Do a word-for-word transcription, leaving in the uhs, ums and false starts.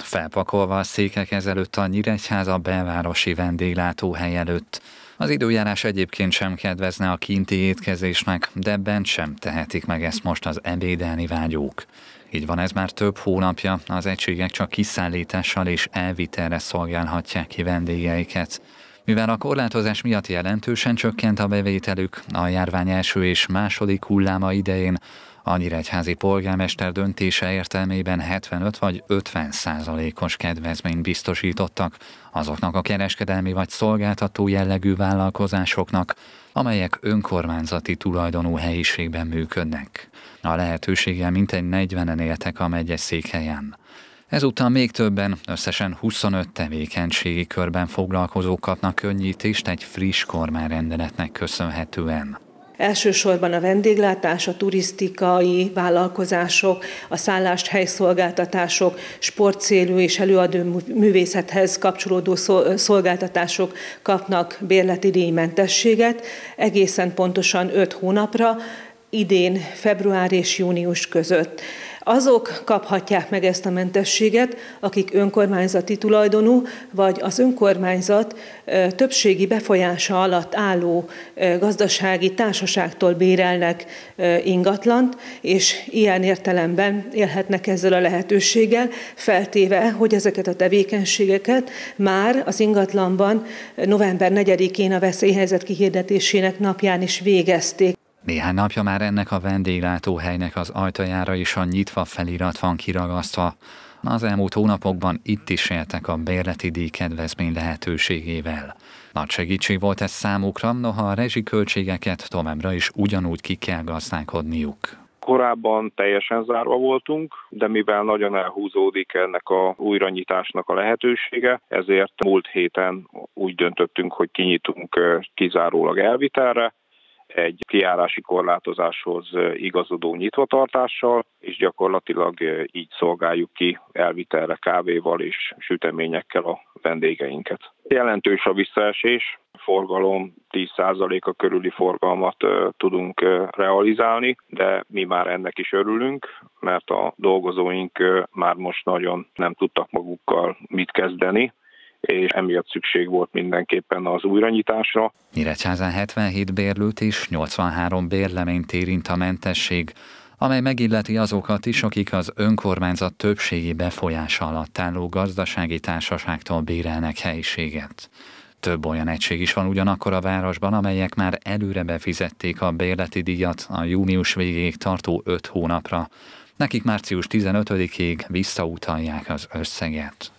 felpakolva a székek ezelőtt a Nyíregyháza belvárosi vendéglátóhely előtt. Az időjárás egyébként sem kedvezne a kinti étkezésnek, de bent sem tehetik meg ezt most az ebédelni vágyók. Így van ez már több hónapja, az egységek csak kiszállítással és elvitelre szolgálhatják ki vendégeiket. Mivel a korlátozás miatt jelentősen csökkent a bevételük, a járvány első és második hulláma idején a nyíregyházi polgármester döntése értelmében hetvenöt vagy ötven százalékos kedvezményt biztosítottak azoknak a kereskedelmi vagy szolgáltató jellegű vállalkozásoknak, amelyek önkormányzati tulajdonú helyiségben működnek. A lehetőséggel mintegy negyvenen éltek a megyeszékhelyen. Ezúttal még többen, összesen huszonöt tevékenységi körben foglalkozók kapnak könnyítést egy friss kormányrendeletnek köszönhetően. Elsősorban a vendéglátás, a turisztikai vállalkozások, a szállást helyszolgáltatások, sportcélú és előadó művészethez kapcsolódó szolgáltatások kapnak bérleti díjmentességet, egészen pontosan öt hónapra, idén február és június között. Azok kaphatják meg ezt a mentességet, akik önkormányzati tulajdonú, vagy az önkormányzat többségi befolyása alatt álló gazdasági társaságtól bérelnek ingatlant, és ilyen értelemben élhetnek ezzel a lehetőséggel, feltéve, hogy ezeket a tevékenységeket már az ingatlanban november negyedikén a veszélyhelyzet kihirdetésének napján is végezték. Néhány napja már ennek a vendéglátóhelynek az ajtajára is a nyitva felirat van kiragasztva. Az elmúlt hónapokban itt is éltek a bérleti díj kedvezmény lehetőségével. Nagy segítség volt ez számukra, noha a rezsiköltségeket továbbra is ugyanúgy ki kell gazdálkodniuk. Korábban teljesen zárva voltunk, de mivel nagyon elhúzódik ennek a újranyitásnak a lehetősége, ezért múlt héten úgy döntöttünk, hogy kinyitunk kizárólag elvitelre, egy kijárási korlátozáshoz igazodó nyitvatartással, és gyakorlatilag így szolgáljuk ki elvitelre kávéval és süteményekkel a vendégeinket. Jelentős a visszaesés, forgalom tíz százaléka körüli forgalmat tudunk realizálni, de mi már ennek is örülünk, mert a dolgozóink már most nagyon nem tudtak magukkal mit kezdeni, és emiatt szükség volt mindenképpen az újranyitásra. Nyíregyházán hetvenhét bérlőt és nyolcvanhárom bérleményt érint a mentesség, amely megilleti azokat is, akik az önkormányzat többségi befolyása alatt álló gazdasági társaságtól bérelnek helyiséget. Több olyan egység is van ugyanakkor a városban, amelyek már előre befizették a bérleti díjat a június végéig tartó öt hónapra. Nekik március tizenötödikéig visszautalják az összeget.